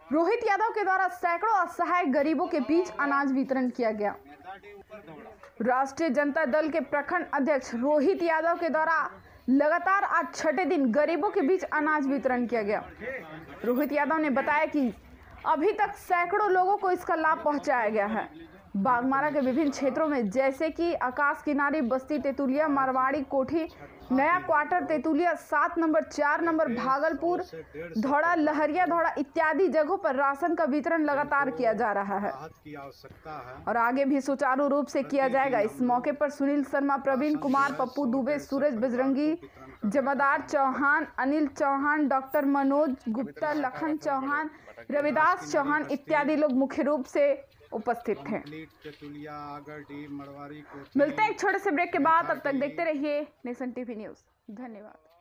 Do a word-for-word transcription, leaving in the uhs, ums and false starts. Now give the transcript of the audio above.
रोहित यादव के द्वारा सैकड़ों असहाय गरीबों के बीच अनाज वितरण किया गया। राष्ट्रीय जनता दल के प्रखंड अध्यक्ष रोहित यादव के द्वारा लगातार आज छठे दिन गरीबों के बीच अनाज वितरण किया गया। रोहित यादव ने बताया कि अभी तक सैकड़ों लोगों को इसका लाभ पहुंचाया गया है। बागमारा के विभिन्न क्षेत्रों में जैसे कि आकाश किनारी, बस्ती तेतुलिया, मारवाड़ी कोठी, नया क्वार्टर तेतुलिया, सात नंबर, चार नंबर, भागलपुर, धौड़ा, लहरिया धौड़ा इत्यादि जगहों पर राशन का वितरण लगातार किया जा रहा है और आगे भी सुचारू रूप से किया जाएगा। इस मौके पर सुनील शर्मा, प्रवीण कुमार, पप्पू दुबे, सूरज बजरंगी, जमादार चौहान, अनिल चौहान, डॉक्टर मनोज गुप्ता, लखन चौहान, रविदास चौहान इत्यादि लोग मुख्य रूप से उपस्थित थे। मिलते हैं एक छोटे से ब्रेक के बाद, तब तक देखते रहिए नेशन टीवी न्यूज़। धन्यवाद।